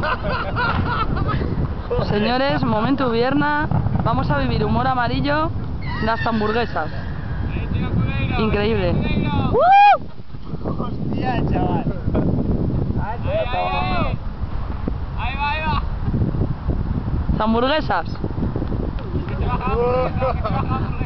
Señores, momento Vierna. Vamos a vivir humor amarillo en las hamburguesas. Increíble. Hostia, chaval. Ahí va. Hamburguesas. Que te baja,